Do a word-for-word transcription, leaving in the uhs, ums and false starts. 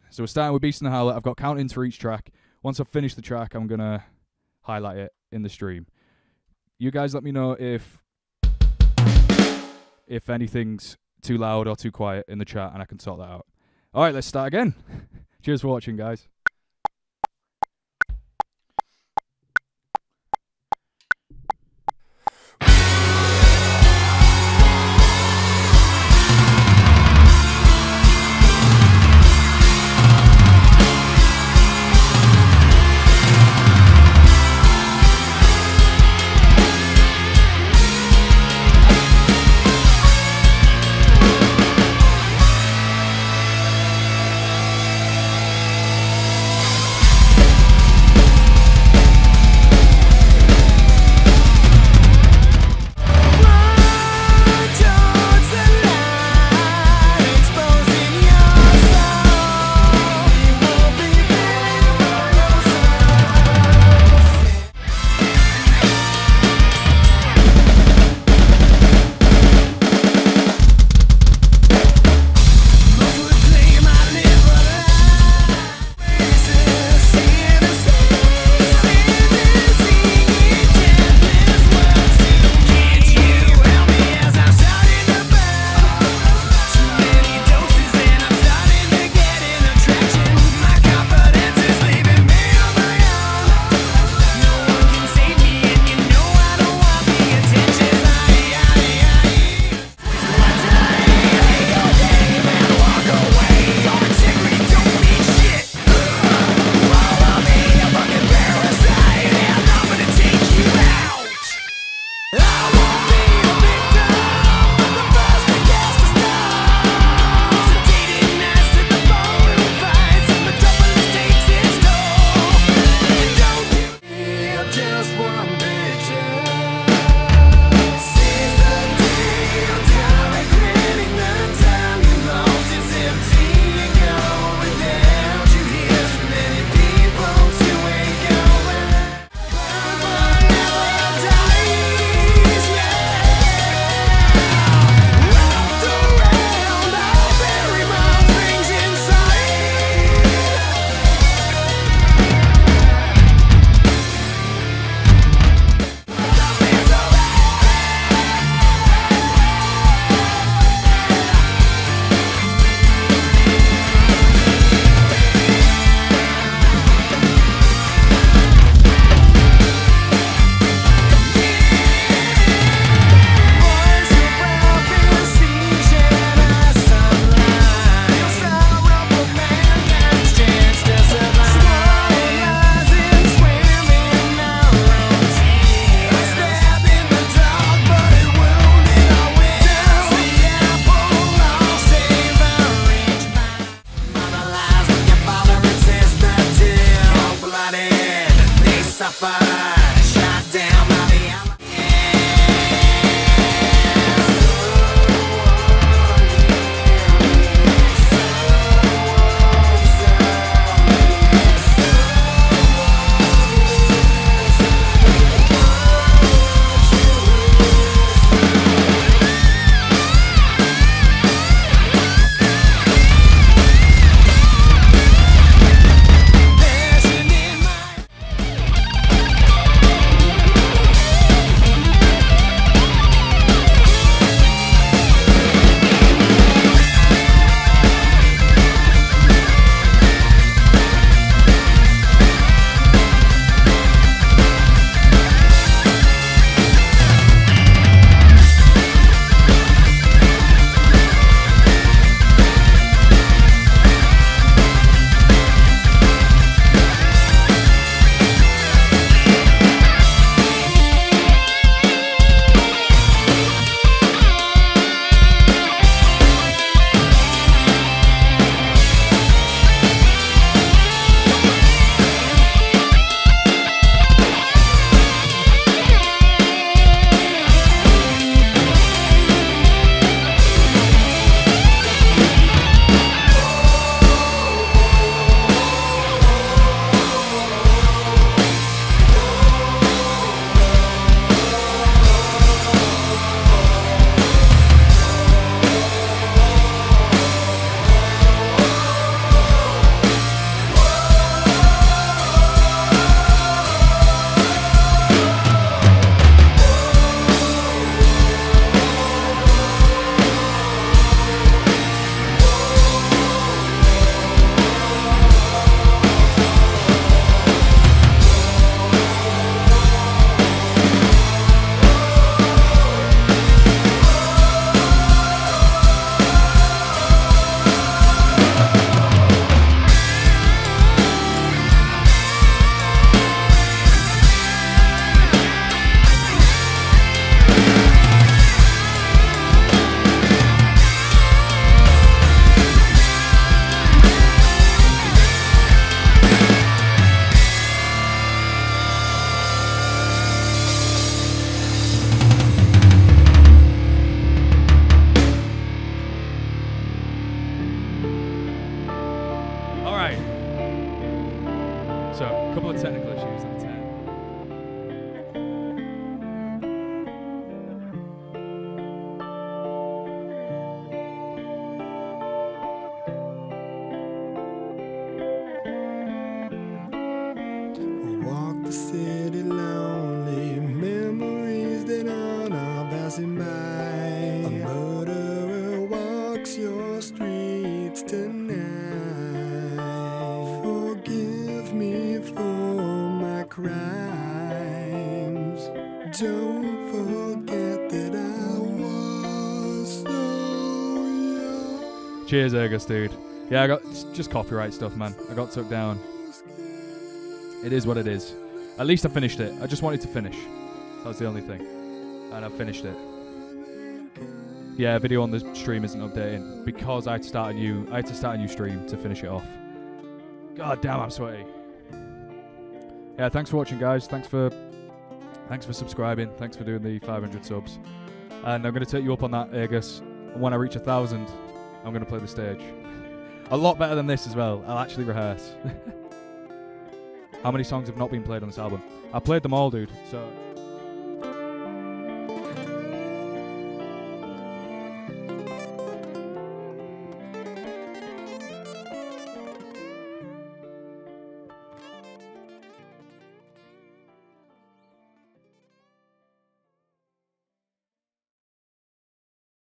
So we're starting with Beast and the Harlot. I've got countings for each track. Once I've finished the track, I'm going to highlight it in the stream. You guys let me know if if anything's too loud or too quiet in the chat, and I can sort that out. All right, let's start again. Cheers for watching, guys. We'll be right back. M I A A murderer walks your streets tonight. Forgive me for my crimes. Don't forget that I was so young. Cheers, Ergus, dude. Yeah, I got it's just copyright stuff, man. I got took down. It is what it is. At least I finished it. I just wanted to finish. That was the only thing. And I finished it. Yeah, video on the stream isn't updating because I had to start a new I had to start a new stream to finish it off. God damn, I'm sweaty. Yeah, thanks for watching, guys. Thanks for thanks for subscribing. Thanks for doing the five hundred subs. And I'm going to take you up on that, Ergus. And when I reach a thousand, I'm going to play the stage. A lot better than this as well. I'll actually rehearse. How many songs have not been played on this album? I played them all, dude. So